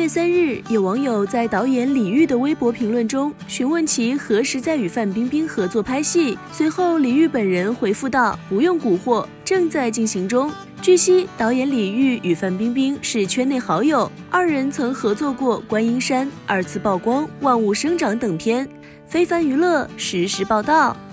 3日，有网友在导演李玉的微博评论中询问其何时再与范冰冰合作拍戏，随后李玉本人回复道：“不用蛊惑，正在进行中。”据悉，导演李玉与范冰冰是圈内好友，二人曾合作过《观音山》、2次曝光、万物生长等片。非凡娱乐实时报道。